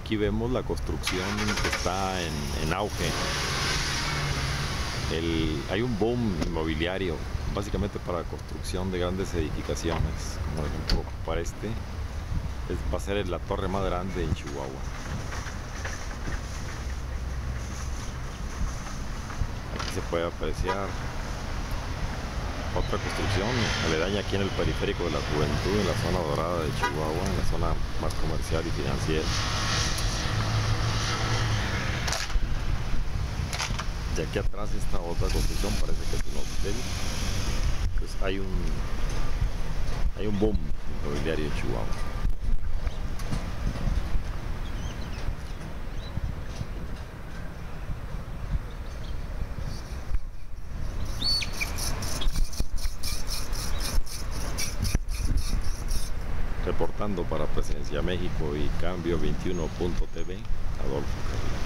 aquí vemos la construcción que está en auge. Hay un boom inmobiliario, básicamente para la construcción de grandes edificaciones, como por ejemplo para va a ser la torre más grande en Chihuahua. Aquí se puede apreciar otra construcción aledaña aquí en el periférico de la Juventud, en la zona dorada de Chihuahua, en la zona más comercial y financiera. Y aquí atrás esta otra construcción parece que es un hotel. Pues hay un boom inmobiliario en Chihuahua. Reportando para Presencia México y Cambio 21.tv, Adolfo Carrillo.